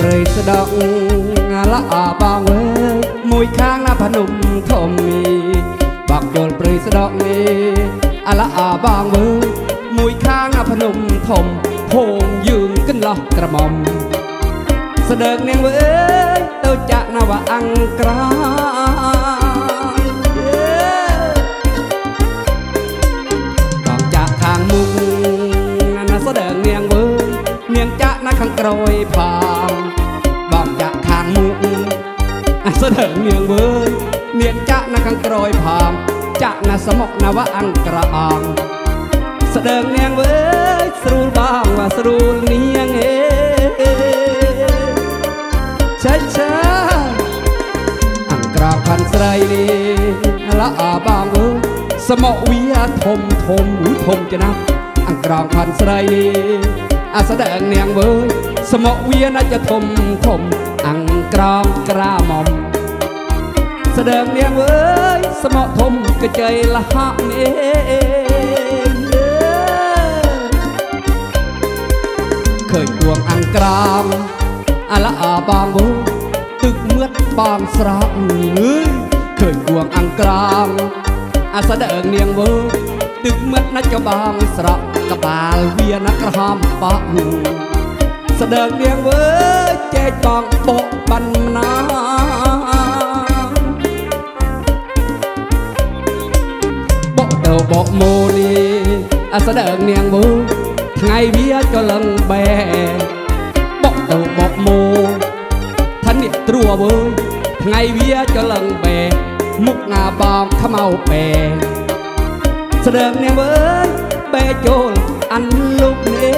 ព្រៃស្ដងละបងអើយមួយខាងណាភ្នំធំបងយល់ព្រៃស្ដងละបងអើយមួយខាងណាភ្នំធំភូមិយើងកន្លោះក្រមុំស្ដើងនាងអើយទៅចាក់នវអង្គក្របងចាក់ខាងមុខណាស្ដើងនាងអើយនាងចាក់ណាខាងក្រោយផងបងចាក់ខាងមុខស្ដើងនាងអើយនាងចាក់ណាខាងក្រោយផងចាក់ណាស្មុកនវអង្គក្រអងស្ដើងនាងអើយស្រួលបងว่าស្រួលនាងចាចាអង្គរផាន់ស្រីละបងអើយស្មុកវាធំធំចំណាស់អង្គរផាន់ស្រីស្ដើងនាងអើយស្មុកវាណាស់ធំអង្គក្រងក្រាមុំស្ដើងនាងអើយស្មុកធំកជ័យលហកឃើញដួងអង្គក្រងละបងអើយទឹកមឿតបងស្រក់ឃើញដួងអង្គក្រងស្ដើងនាងអើយទឹកមឿតណាស់ចបងស្រក់ក្បាលវាណាស់ក្រហមប៉ក់ស្ដើងនាងអើយចែកបងបកបានណាបកទៅបកម៉ូនេះស្ដើងនាងអើយថ្ងៃវាចលឹងបែបកទៅបកម៉ូថានេះត្រួអើយថ្ងៃវាចលឹងបែមុខងាបងខ្មៅបែស្ដើងនាងអើយបែចូលអានលុកនេះ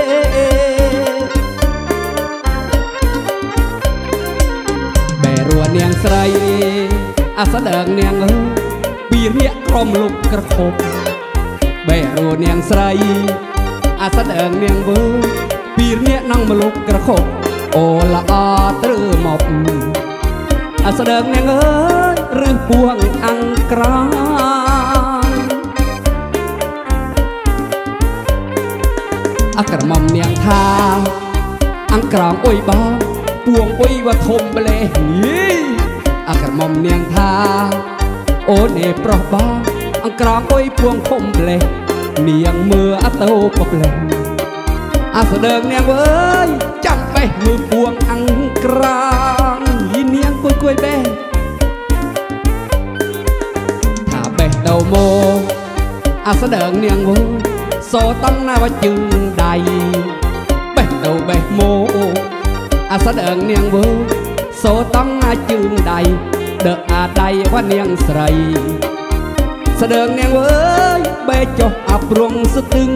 បែរួនាងស្រីស្ដើងនាងអើយពីរៀកក្រុមលុកក្រខុបបែរួនាងស្រីស្ដើងនាងអើយពីរៀកនងមលុកក្រខុបអូល្អត្រឺមកស្ដើងនាងអើយរឹសពួងអង្គក្រក្រមុំនាងថាអង្គក្រងអុយបងពួងអុយវធំម្លេះក្រមុំនាងថាអូនឯប្រុសបងអង្គក្រងអុយពួងធំម្លេះនាងមើលអតោប្រផ្លេះស្ដើងនាងអើយចាំបេះមើលពួងអង្គក្រងនាងគួយបេះថាបេះទៅមកស្ដើងនាងអើយសោតណាវជើងដៃបេះទៅបេះមកស្ដើងនាងអើយសោតណាជើងដៃដើដៃវនាងស្រីស្ដើងនាងអើយបេះចុះព្រុងស្ទឹង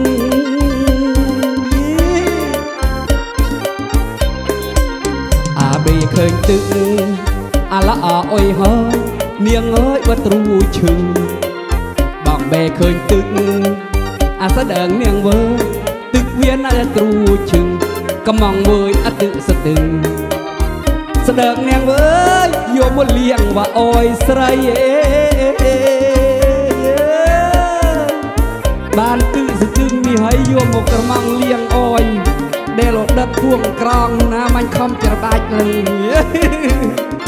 បេឃើញទឹកละអុយហើយនាងអើយបើទ្រូឈឹងបងបេឃើញទឹកស្ដើងនាងវើទឹកវាណាស់ទ្រូឈឹងកំងវើយទឹកស្ទឹងស្ដើងនាងវើយកមកលៀងវ៉ាអុយស្រីបានទឹកស្ទឹងនេះហើយយកមកក្រមងលៀងអុយដែលដិតពួងក្រងណាមាញ់ខំច្របាច់លឹង